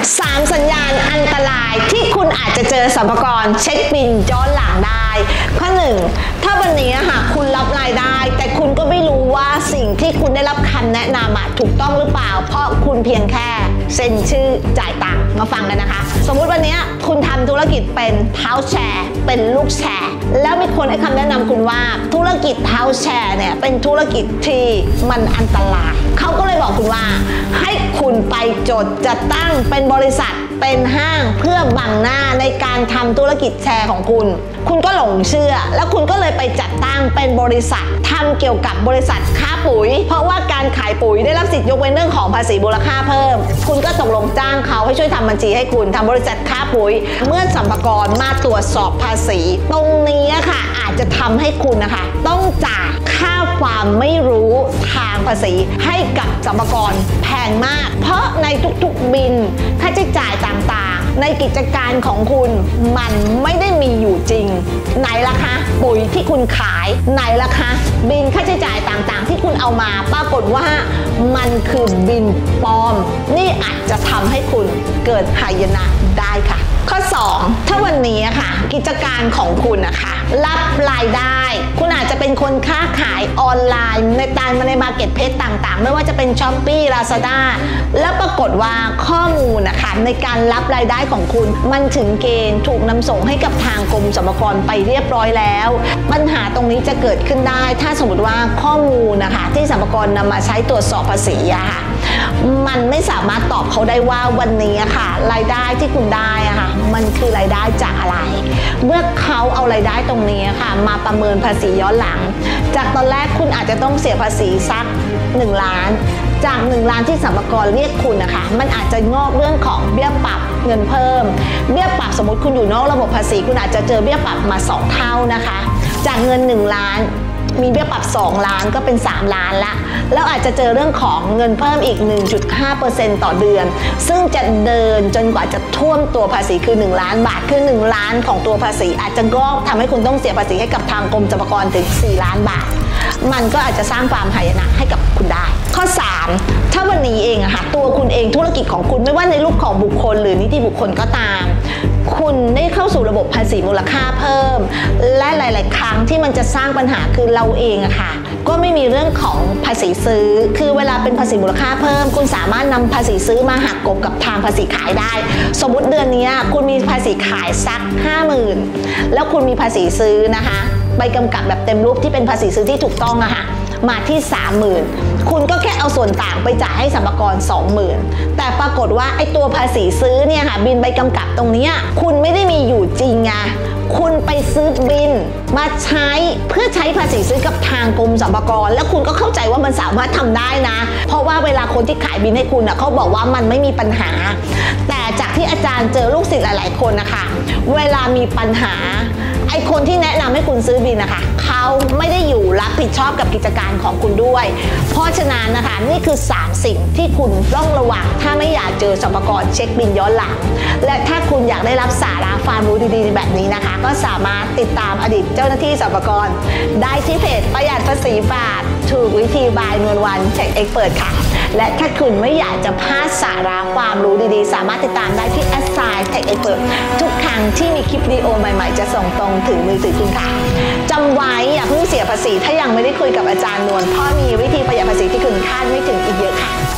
3 สัญญาณอันตรายที่คุณอาจจะเจอสรรพากรเช็คบิลย้อนหลังได้ข้อ 1ถ้าวันนี้คุณรับรายได้แต่คุณก็ไม่รู้ว่าสิ่งที่คุณได้รับคำแนะนำถูกต้องหรือเปล่าเพราะคุณเพียงแค่เซ็นชื่อจ่ายตังค์มาฟังกันนะคะสมมุติวันนี้คุณทำธุรกิจเป็นเท้าแชร์เป็นลูกแชร์แล้วมีคนให้คำแนะนำคุณว่าธุรกิจเท้าแชร์เนี่ยเป็นธุรกิจที่มันอันตรายเขาก็เลยบอกคุณว่าให้คุณไปจดจัดตั้งเป็นบริษัทเป็นห้างเพื่อบังหน้าในการทำธุรกิจแชร์ของคุณคุณก็หลงเชื่อแล้วคุณก็เลยไปจัดตั้งเป็นบริษัททำเกี่ยวกับบริษัทค้าปุ๋ยเพราะว่าการขายปุ๋ยได้รับสิทธิยกเว้นเรื่องของภาษีมูลค่าเพิ่มคุณก็ตกลงจ้างเขาให้ช่วยทำบัญชีให้คุณทำบริษัทค้าปุ๋ยเมื่อสรรพากรมาตรวจสอบภาษีตรงนี้ค่ะอาจจะทำให้คุณต้องจ่ายค่าความไม่รู้ทางภาษีให้กับสรรพากรแพงมากเพราะในทุกๆบิลค่าใช้จ่ายต่างๆในกิจการของคุณมันไม่ได้มีอยู่จริงไหนล่ะคะปุ๋ยที่คุณขายไหนล่ะคะบิลค่าใช้จ่ายต่างๆที่คุณเอามาปรากฏว่ามันคือบิลปลอมนี่อาจจะทำให้คุณเกิดหายนะได้ค่ะข้อ 2ถ้าวันนี้กิจการของคุณรับรายได้คุณอาจจะเป็นคนค้าขายออนไลน์ในมาร์เก็ตเพจต่างๆไม่ว่าจะเป็น Shopee Lazada แล้วปรากฏว่าข้อมูลในการรับรายได้ของคุณมันถึงเกณฑ์ถูกนำส่งให้กับทางกรมสรรพากรไปเรียบร้อยแล้วปัญหาตรงนี้จะเกิดขึ้นได้ถ้าสมมติว่าข้อมูลที่สรรพากรนำมาใช้ตรวจสอบภาษีมันไม่สามารถตอบเขาได้ว่าวันนี้รายได้ที่คุณได้มันคือรายได้จากอะไรเมื่อเขาเอารายได้ตรงนี้มาประเมินภาษีย้อนหลังจากตอนแรกคุณอาจจะต้องเสียภาษีสัก1 ล้านจาก1 ล้านที่สรรพากรเรียกคุณมันอาจจะงอกเรื่องของเบี้ยปรับเงินเพิ่มเบี้ยปรับสมมติคุณอยู่นอกระบบภาษีคุณอาจจะเจอเบี้ยปรับมา2 เท่านะคะจากเงิน1 ล้านมีเบี้ยปรับ2 ล้านก็เป็น3 ล้านละแล้วอาจจะเจอเรื่องของเงินเพิ่มอีก 1.5% ต่อเดือนซึ่งจะเดินจนกว่าจะท่วมตัวภาษีคือ1 ล้านบาทคือ1 ล้านของตัวภาษีอาจจะงอกทำให้คุณต้องเสียภาษีให้กับทางกรมสรรพากรถึง4 ล้านบาทมันก็อาจจะสร้างความหายนะให้กับคุณได้ข้อ 3ถ้าวันนี้เองตัวคุณเองธุรกิจของคุณไม่ว่าในรูปของบุคคลหรือนิติบุคคลก็ตามคุณได้เข้าสู่ระบบภาษีมูลค่าเพิ่มและหลายๆครั้งที่มันจะสร้างปัญหาคือเราเองก็ไม่มีเรื่องของภาษีซื้อคือเวลาเป็นภาษีมูลค่าเพิ่มคุณสามารถนำภาษีซื้อมาหักกลบกับทางภาษีขายได้สมมุติเดือนนี้คุณมีภาษีขายสัก 50,000 แล้วคุณมีภาษีซื้อใบกำกับแบบเต็มรูปที่เป็นภาษีซื้อที่ถูกต้องมาที่ 30,000 คุณก็แค่เอาส่วนต่างไปจ่ายให้สรรพากร 20,000 แต่ปรากฏว่าไอ้ตัวภาษีซื้อเนี่ยบินใบกำกับตรงนี้คุณไม่ได้มีอยู่จริงคุณไปซื้อบินมาใช้เพื่อใช้ภาษีซื้อกับทางกรมสรรพากรแล้วคุณก็เข้าใจว่ามันสามารถทำได้นะเพราะว่าเวลาคนที่ขายบินให้คุณเขาบอกว่ามันไม่มีปัญหาแต่จากที่อาจารย์เจอลูกศิษย์หลายๆคนเวลามีปัญหาไอ้คนที่แนะนำให้คุณซื้อบินเขาไม่ได้อยู่รับผิดชอบกับกิจการของคุณด้วยเพราะฉะนั้นนี่คือ3 สิ่งที่คุณต้องระวังถ้าไม่อยากเจอสรรพากรเช็คบินย้อนหลังและถ้าคุณอยากได้รับสาระความรู้ดีๆแบบนี้ก็สามารถติดตามอดีตเจ้าหน้าที่สรรพากรได้ที่เพจประหยัดภาษีบาทถูกวิธีบายนวลวันเช็คเอ็กเปิดค่ะและถ้าคุณไม่อยากจะพลาดสาระความรู้ดีๆสามารถติดตามได้ที่แอสไซน์เทคเอ็กเปิดทุกครั้งที่มีคลิปวิดีโอใหม่ๆจะส่งตรงถึงมือถือคุณค่ะจำไว้อย่าเพิ่งเสียภาษีถ้ายังไม่ได้คุยกับอาจารย์นวลเพราะมีวิธีประหยัดภาษีที่คุณคาดไม่ถึงอีกเยอะค่ะ